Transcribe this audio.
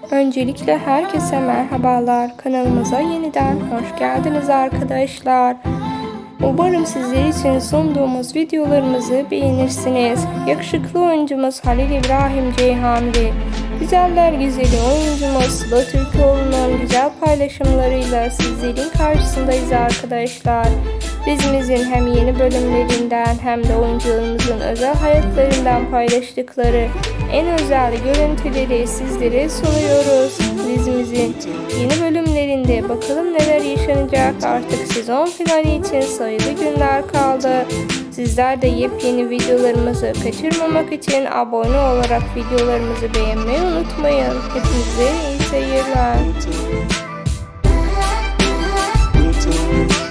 Öncelikle herkese merhabalar. Kanalımıza yeniden hoş geldiniz arkadaşlar. Umarım sizler için sunduğumuz videolarımızı beğenirsiniz. Yakışıklı oyuncumuz Halil İbrahim Ceyhanlı, güzeller güzeli oyuncumuz Sıla Türkoğlu'nun güzel paylaşımlarıyla sizlerin karşısındayız arkadaşlar. Dizimizin hem yeni bölümlerinden hem de oyuncularımızın özel hayatlarından paylaştıkları en özel görüntüleri sizlere sunuyoruz. Dizimizin yeni bölümlerinde bakalım neler yaşanacak. Artık sezon finali için sayılı günler kaldı. Sizler de yepyeni videolarımızı kaçırmamak için abone olarak videolarımızı beğenmeyi unutmayın. Hepinize iyi seyirler.